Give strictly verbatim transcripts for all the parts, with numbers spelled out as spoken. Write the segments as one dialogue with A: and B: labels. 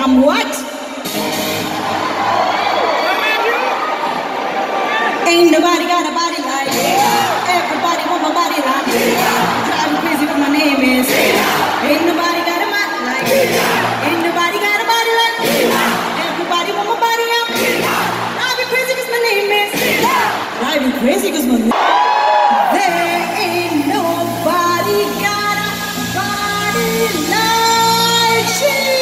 A: I'm what? Ain't nobody got a body like me. Everybody want my body like me. Drive me crazy what my name is. Ain't nobody got a body like me. Ain't nobody got a body like me. Everybody want my body like me. Drive me crazy cause my name is. Drive me crazy cause my name is. There ain't nobody got a body like she.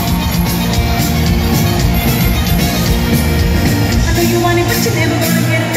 A: You want it, but you're never gonna get it.